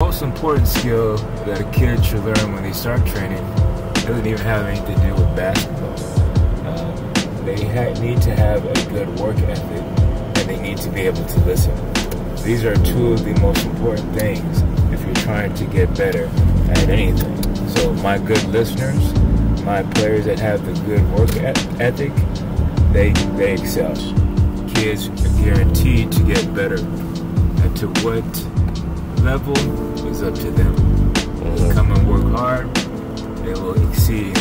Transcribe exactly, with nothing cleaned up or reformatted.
most important skill that a kid should learn when they start training doesn't even have anything to do with basketball. Uh, they ha need to have a good work ethic, and they need to be able to listen. These are two of the most important things if you're trying to get better at anything. So my good listeners, my players that have the good work ethic, they they excel. Kids are guaranteed to get better. And to what level is up to them. They come and work hard, they will exceed